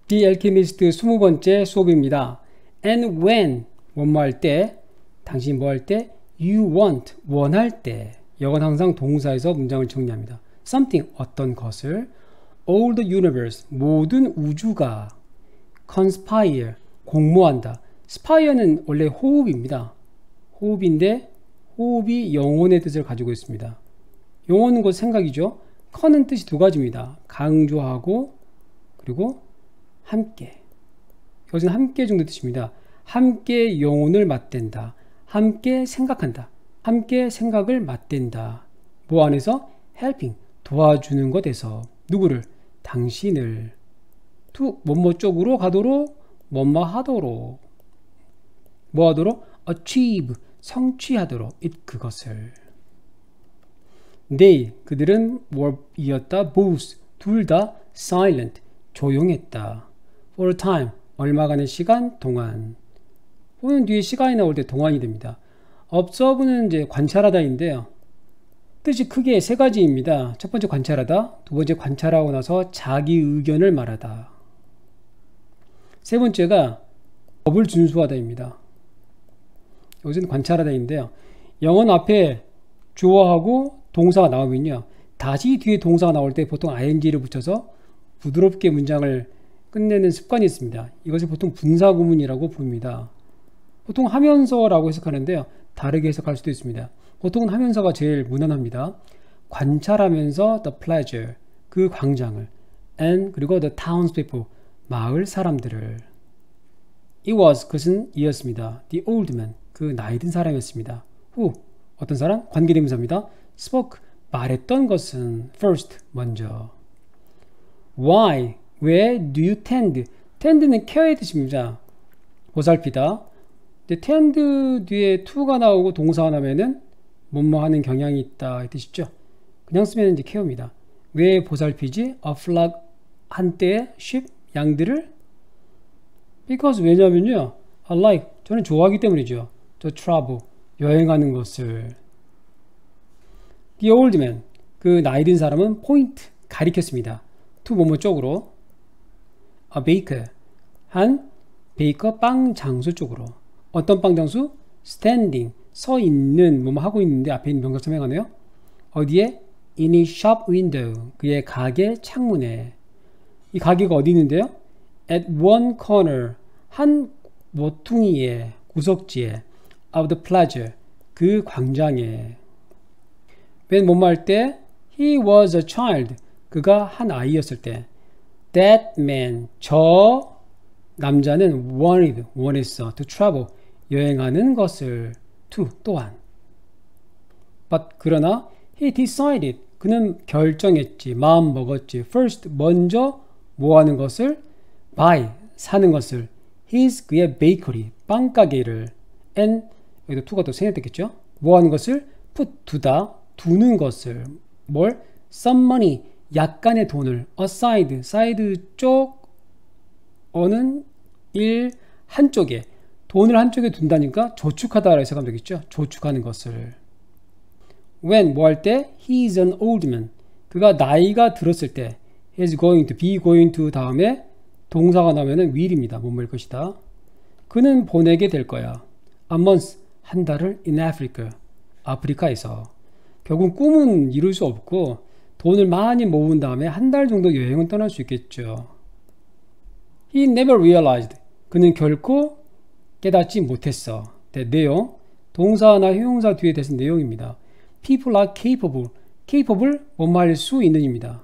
The Alchemist 20번째 수업입니다. And when, 뭐뭐 할 때, 당신 뭐 할 때, you want, 원할 때. 이건 항상 동사에서 문장을 정리합니다. something, 어떤 것을, all the universe, 모든 우주가, conspire, 공모한다. spire는 원래 호흡입니다. 호흡인데 호흡이 영혼의 뜻을 가지고 있습니다. 영혼은 곧 생각이죠. con은 뜻이 두 가지입니다. 강조하고 그리고 함께. 이것은 함께 정도 뜻입니다. 함께 영혼을 맞댄다. 함께 생각한다. 함께 생각을 맞댄다. 뭐 안에서? helping, 도와주는 것에서. 누구를? 당신을. to, 뭐뭐 쪽으로 가도록, 뭐뭐 하도록. 뭐 하도록? achieve, 성취하도록. it, 그것을. they, 그들은 were, 이었다. both, 둘 다 silent, 조용했다. for a time, 얼마간의 시간 동안. 보는 뒤에 시간이 나올 때 동안이 됩니다. observe는 이제 관찰하다인데요. 뜻이 크게 세 가지입니다. 첫 번째 관찰하다, 두 번째 관찰하고 나서 자기 의견을 말하다. 세 번째가 법을 준수하다입니다. 여기서는 관찰하다인데요. 영어는 앞에 주어하고 동사가 나오면요. 다시 뒤에 동사가 나올 때 보통 ing를 붙여서 부드럽게 문장을 끝내는 습관이 있습니다. 이것을 보통 분사구문이라고 부릅니다. 보통 하면서라고 해석하는데요. 다르게 해석할 수도 있습니다. 보통은 하면서가 제일 무난합니다. 관찰하면서 the pleasure, 그 광장을, and 그리고 the townspeople, 마을 사람들을. It was, 그것은 이었습니다. The old man, 그 나이든 사람이었습니다. who, 어떤 사람? 관계대명사입니다. spoke, 말했던 것은 first, 먼저. Why, 왜 do you tend? tend는 care의 뜻입니다. 보살피다. 근데 tend 뒤에 to가 나오고 동사가 나면은 뭐뭐 하는 경향이 있다 이 뜻이죠. 그냥 쓰면 이제 care입니다. 왜 보살피지? A flock, 한때의 sheep, 양들을. because, 왜냐면요. I like, 저는 좋아하기 때문이죠. to travel, 여행하는 것을. The old man, 그 나이 든 사람은 point, 가리켰습니다. to 뭐뭐 쪽으로. A baker, 한 베이커 빵 장수 쪽으로. 어떤 빵 장수? standing, 서 있는, 뭐뭐 하고 있는데 앞에 있는 명사 첨행하네요. 어디에? in his shop window, 그의 가게 창문에. 이 가게가 어디 있는데요? at one corner, 한 모퉁이에, 구석지에. of the plaza, 그 광장에. when 뭐뭐 할 때? he was a child, 그가 한 아이였을 때. that man, 저 남자는 원했어. to travel, 여행하는 것을. to, 또한. but, 그러나 he decided, 그는 결정했지, 마음 먹었지. first, 먼저 뭐 하는 것을? buy, 사는 것을. his, 그의 베이커리, 빵가게를. and, 여기도 to가 또 생략됐겠죠? 뭐 하는 것을? put, 두다, 두는 것을. 뭘? some money, 약간의 돈을. aside, side 쪽, 어는 일, 한쪽에. 돈을 한쪽에 둔다니까 저축하다라고 해석하면 되겠죠? 저축하는 것을. when, 뭐 할 때? he is an old man. 그가 나이가 들었을 때. he is going to, be going to 다음에 동사가 나오면 will입니다. 뭐뭐일 것이다. 그는 보내게 될 거야. a month, 한 달을 in Africa, 아프리카에서. 결국 꿈은 이룰 수 없고 돈을 많이 모은 다음에 한 달 정도 여행은 떠날 수 있겠죠. He never realized, 그는 결코 깨닫지 못했어. 내용, 동사나 형용사 뒤에 대신 내용입니다. People are capable, capable, 뭐뭐 할 수 있는입니다.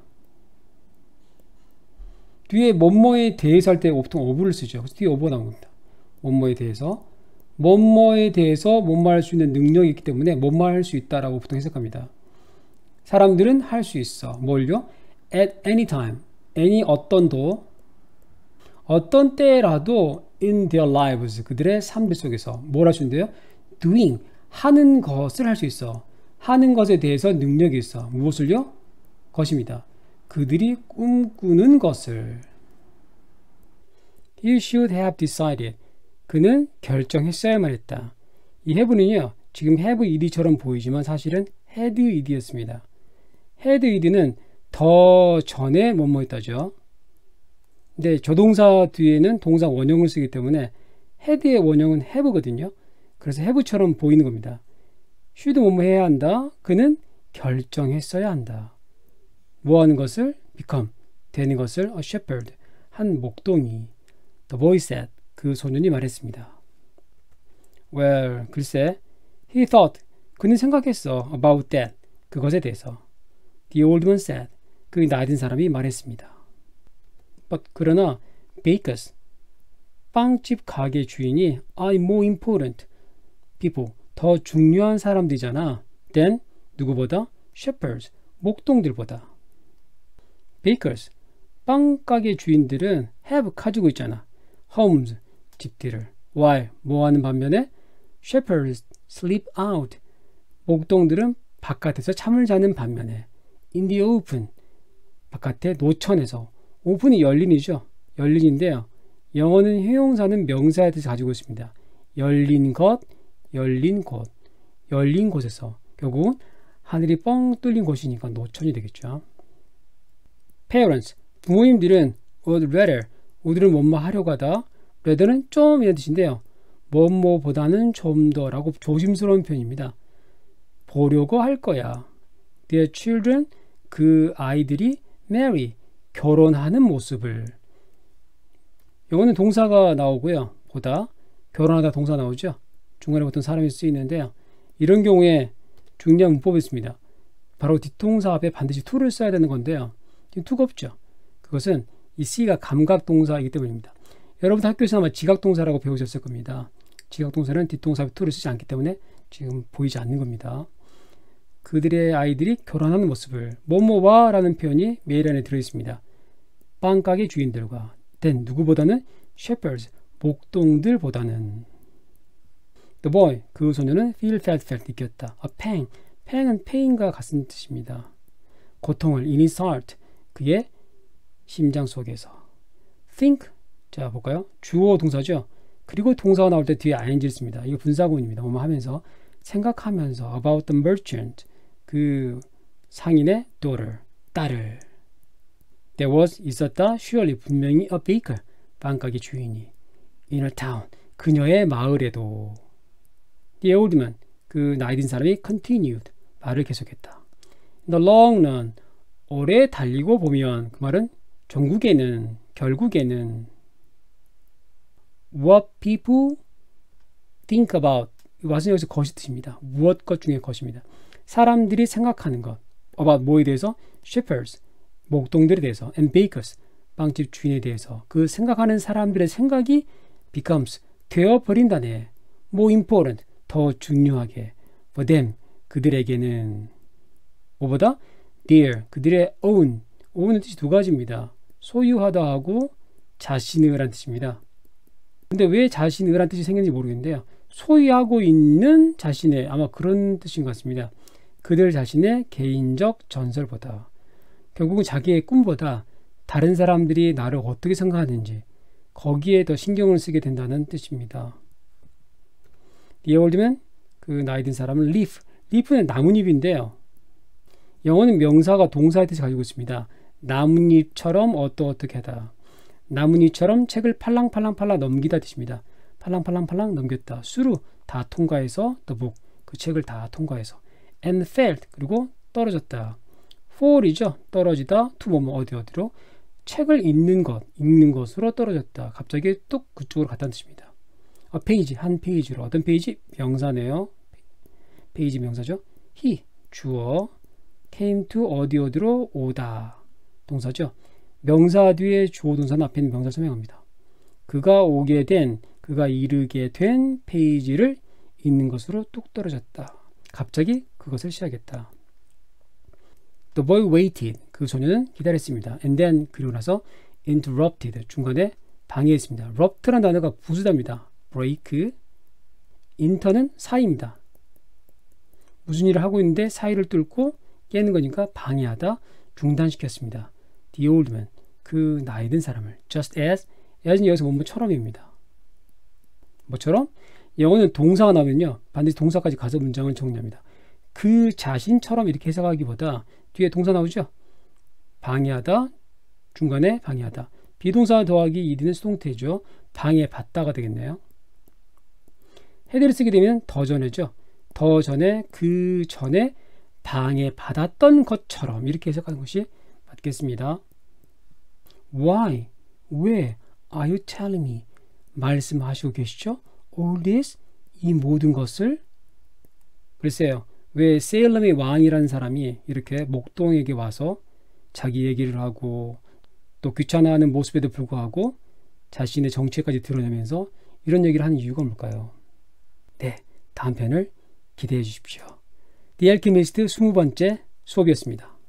뒤에 뭐뭐에 대해서 할 때 보통 ove를 쓰죠. 그래서 뒤에 over 나온 겁니다. 뭐뭐에 대해서. 뭐뭐에 대해서 뭐뭐 할 수 있는 능력이 있기 때문에 뭐뭐 할 수 있다라고 보통 해석합니다. 사람들은 할 수 있어. 뭘요? At any time, any 어떤도, 어떤 때라도 in their lives, 그들의 삶들 속에서 뭘 할 수 있는데요? doing, 하는 것을 할 수 있어. 하는 것에 대해서 능력이 있어. 무엇을요? 것입니다. 그들이 꿈꾸는 것을. He should have decided, 그는 결정했어야만 했다. 이 have는요, 지금 have ed처럼 보이지만 사실은 had ed였습니다. had ed는 더 전에 뭐뭐 했다죠. 근데 조동사 뒤에는 동사 원형을 쓰기 때문에 had의 원형은 have거든요. 그래서 have처럼 보이는 겁니다. should 뭐뭐 해야 한다. 그는 결정했어야 한다. 뭐 하는 것을? become. 되는 것을 a shepherd. 한 목동이. The boy said. 그 소년이 말했습니다. Well, 글쎄. He thought. 그는 생각했어. About that. 그것에 대해서. The old man said. 그 나이 든 사람이 말했습니다. But 그러나 bakers. 빵집 가게 주인이 are more important people. 더 중요한 사람들이잖아. than 누구보다? shepherds. 목동들보다. bakers. 빵가게 주인들은 have 가지고 있잖아. homes. 집들을. while 뭐 하는 반면에 shepherds sleep out. 목동들은 바깥에서 잠을 자는 반면에 in the open. 바깥에 노천에서. 오픈이 열린이죠. 열린인데요. 영어는 형용사는 명사에 대해서 가지고 있습니다. 열린 것, 열린 곳. 열린 곳에서. 결국은 하늘이 뻥 뚫린 곳이니까 노천이 되겠죠. Parents. 부모님들은 would rather. 우리는 뭐뭐 하려고 하다. rather는 좀 이런 뜻인데요. 뭐뭐보다는 좀 더라고 조심스러운 표현입니다. 보려고 할 거야. Their children. 그 아이들이 marry. 결혼하는 모습을. 이거는 동사가 나오고요. 보다. 결혼하다 동사 나오죠. 중간에 어떤 사람이 쓰이는데요. 이런 경우에 중요한 문법이 있습니다. 바로 뒷동사 앞에 반드시 to를 써야 되는 건데요. 지금 to가 없죠. 그것은 이 C가 감각동사이기 때문입니다. 여러분 학교에서 아마 지각동사라고 배우셨을 겁니다. 지각동사는 뒷동사 앞에 to를 쓰지 않기 때문에 지금 보이지 않는 겁니다. 그들의 아이들이 결혼하는 모습을 뭐뭐와 라는 표현이 메일 안에 들어있습니다. 빵가게 주인들과 then 누구보다는 shepherds 목동들보다는 the boy 그 소녀는 felt 느꼈다. a pang pang은 pain과 같은 뜻입니다. 고통을 in his heart 그의 심장 속에서 think 자 볼까요? 주어 동사죠. 그리고 동사가 나올 때 뒤에 ing를 씁니다. 이거 분사구문입니다. 뭐뭐 하면서 생각하면서 about the merchant 그 상인의 daughter 딸을 there was 있었다 surely 분명히 a baker 빵가게 주인이 in a town 그녀의 마을에도 the old man 그 나이 든 사람이 continued 말을 계속했다. in the long run 오래 달리고 보면 그 말은 전국에는 결국에는 what people think about what은 여기서 것이 뜻입니다. 무엇 것 중에 것입니다. 사람들이 생각하는 것 about 뭐에 대해서 shepherds 목동들에 대해서 and bakers 빵집 주인에 대해서 그 생각하는 사람들의 생각이 becomes 되어버린다네. more important 더 중요하게 for them 그들에게는 뭐보다 their 그들의 own의 뜻이 두 가지입니다. 소유하다 하고 자신을 한 뜻입니다. 근데 왜 자신을 한 뜻이 생겼는지 모르겠는데요. 소유하고 있는 자신의 아마 그런 뜻인 것 같습니다. 그들 자신의 개인적 전설보다 결국은 자기의 꿈보다 다른 사람들이 나를 어떻게 생각하는지 거기에 더 신경을 쓰게 된다는 뜻입니다. The old man 그 나이 든 사람은 leaf는 나뭇잎인데요. 영어는 명사가 동사의 뜻을 가지고 있습니다. 나뭇잎처럼 어떻게 하다. 나뭇잎처럼 책을 팔랑팔랑 넘기다 뜻입니다. 팔랑팔랑 넘겼다. 수루 다 통과해서 the book 그 책을 다 통과해서 and felt 그리고 떨어졌다. fall이죠. 떨어지다. to 뭐뭐 어디로 책을 읽는 것으로 떨어졌다. 갑자기 뚝 그쪽으로 갔다는 뜻입니다. 페이지 한 페이지로 어떤 페이지? 명사네요. 페이지 명사죠. he 주어 came to 어디로 오다 동사죠. 명사 뒤에 주어 동사는 앞에 있는 명사를 설명합니다. 그가 오게 된 그가 이르게 된 페이지를 읽는 것으로 뚝 떨어졌다. 갑자기 그것을 시작했다. The boy waited. 그 소녀는 기다렸습니다. And then 그리고 나서 interrupted. 중간에 방해했습니다. rupt라는 단어가 부수답니다. break. inter는 사이입니다. 무슨 일을 하고 있는데 사이를 뚫고 깨는 거니까 방해하다. 중단시켰습니다. The old man. 그 나이 든 사람을. just as는 여기서 뭐처럼입니다. 뭐처럼? 영어는 동사가 나오면요. 반드시 동사까지 가서 문장을 정리합니다. 그 자신처럼 이렇게 해석하기보다 뒤에 동사 나오죠. 방해하다, 중간에 방해하다. 비동사 더하기 ed는 수동태죠. 방해받다가 되겠네요. 헤드를 쓰게 되면 더 전에죠. 더 전에, 그 전에 방해받았던 것처럼 이렇게 해석하는 것이 맞겠습니다. Why? 왜? Are you telling me? 말씀하시고 계시죠? All this? 이 모든 것을? 글쎄요. 왜 세일럼의 왕이라는 사람이 이렇게 목동에게 와서 자기 얘기를 하고 또 귀찮아하는 모습에도 불구하고 자신의 정체까지 드러내면서 이런 얘기를 하는 이유가 뭘까요? 네, 다음 편을 기대해 주십시오. The Alchemist 20번째 수업이었습니다.